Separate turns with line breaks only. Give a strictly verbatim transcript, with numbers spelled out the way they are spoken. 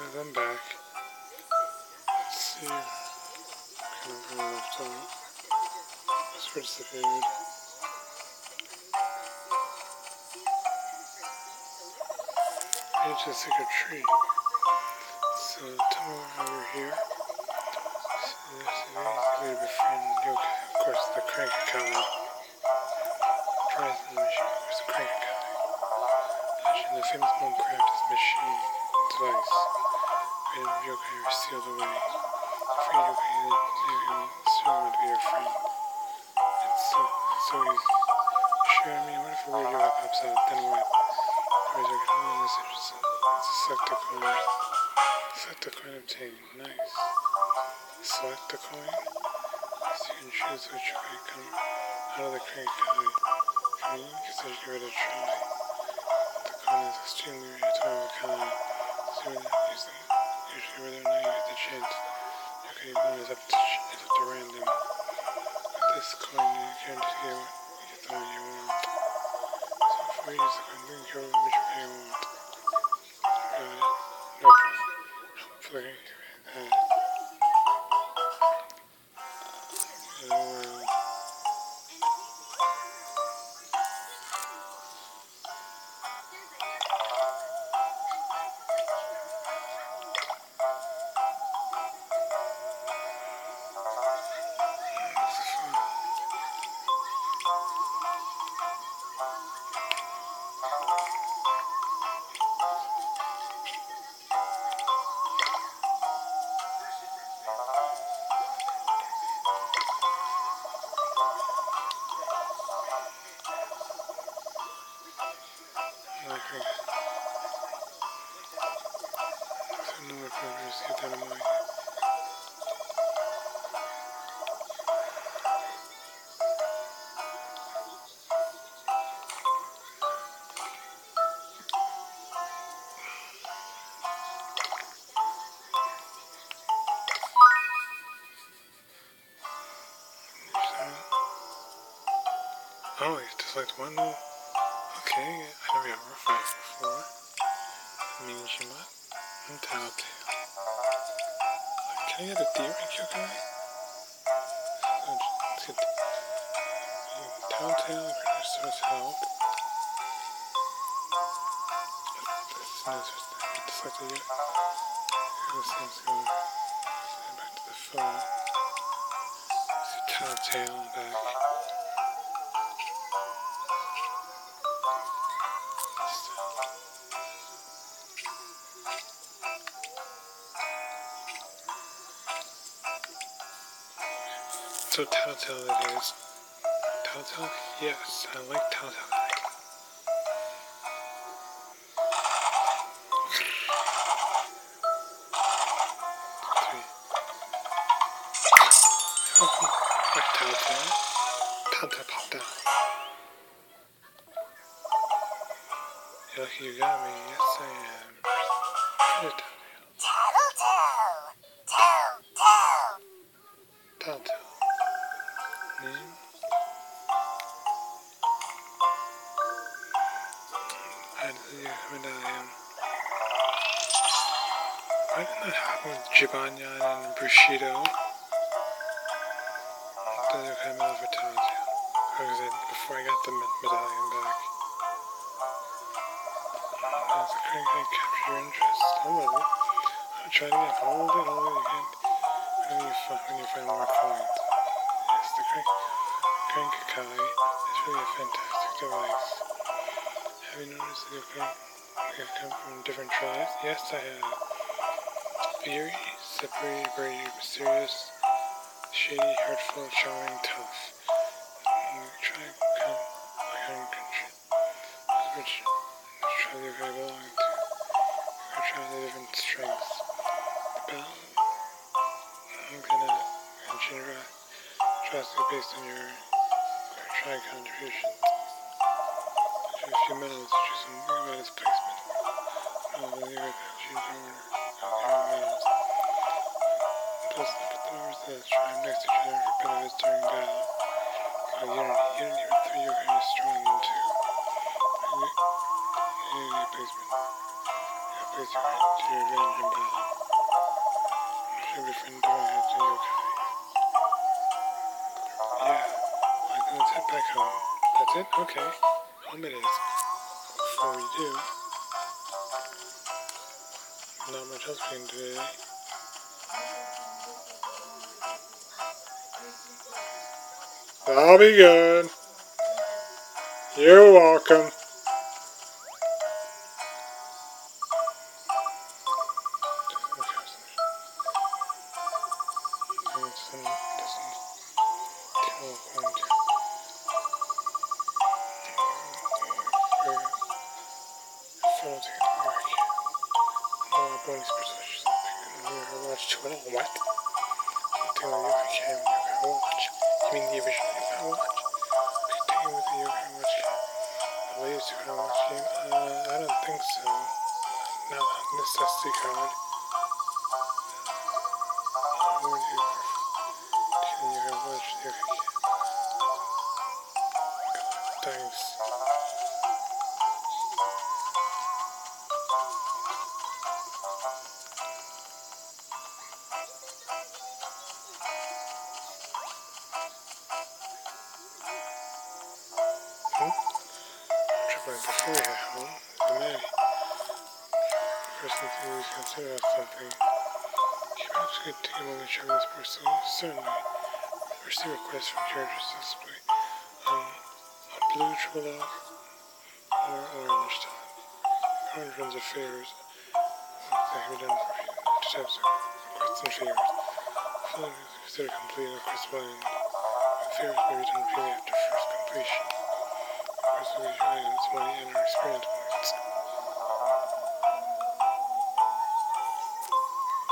have them back. Let's see kind of where I left off. That's where's the food. It's just like a tree. So tomorrow over here. So there's a way to befriend Yokai. Of course, the crank guy. Tries the machine. There's a crank guy. Actually, the famous Minecraft is machine device. Created Yokai are sealed away. Free Yokai that they will soon want to be your friend. It's so, it's so easy. Sure, I mean, what if a weird Yokai pops out? Then what? Or is there going to be a message? It's a select a coin. Select a coin obtained. Nice. Select a coin. So you can choose which way to come out of the crank guy. I mean, you can give it a try. The coin is extremely rare, it's one of a kind. So you use them. Usually whether or not you get the chance. Okay, one is up to, it's up to random. With this coin, you guarantee to get, you get the one you want. So before you use the coin, think over which way you want. Got it? No problem. Hopefully I can give it that. Oh well. Okay. So no more progress, get that in mind. Oh, you just select one? No. Okay, I never got rough eyes before. Minijima and Tattletale. Can I get a D-rank Yokai? Let's get Tattletale, producer's help. This is the selected yet. This thing's going back to the phone. See Tattletale back. So Tattletale it is. Tattletale? Yes, I like Tattletale. Three. Oh, I like Tattletale. Tattletale popped out. You're lucky you got me. Yes, I am. Good Tattletale. Tattletale. Tattletale. Name? Add to the medallion. Why didn't that happen with Jibanyan and Bushido? The other kind of medal for Tattletale. Before I got the medallion back. That's the crank guy capture your interest. I love it. I'll try to get hold it, hold it again. When you find, when you find more coins. Yes, the crank, crank guy is really a fantastic device. Have you noticed that you come from different tribes? Yes, I have. Fiery, separated, brave, mysterious, shady, hurtful, charming, tough. And try to come my own country. Which tribe you I belong to? Or try the different strengths. The battle, I'm gonna mention your trust you based on your, your try contributions. After a few medals, choose some about its placement. I'll believe it, choose your order of your medals. Plus, put the members of the tribe next to each other for benefits during battle. Uh, unity. Unity with three you're kind of strong in two. Unity placement. You have place your revenge in battle. Should be friend don't have to yokai. Yeah, like let's head back home. That's it? Okay. Home it is. Before we do, not much else we can do today. I'll be good. You're welcome. Doesn't, doesn't kill one to fall to the work. No bonus persuasion. You watch Twitter. What? Something like Yoga Cam Yoga Watch. You mean the original Yoga Watch? Continue with the Yoga Watch game. The latest Yoga Watch game? Uh, I don't think so. Not a necessity card. Or you can you have watch the Yoga Cam. Thanks. Hmm? But before we head home, the man. First thing to consider something. Perhaps we could take a moment to show this person. Certainly. Receive requests from characters display. Um, a blue triple lock or orange time. Orange runs affairs. That can be done for a few types of requests and favors. Filling is considered complete and request blind. Affairs may be done repeatedly after first completion. Requests will issue items, money, and our experience points.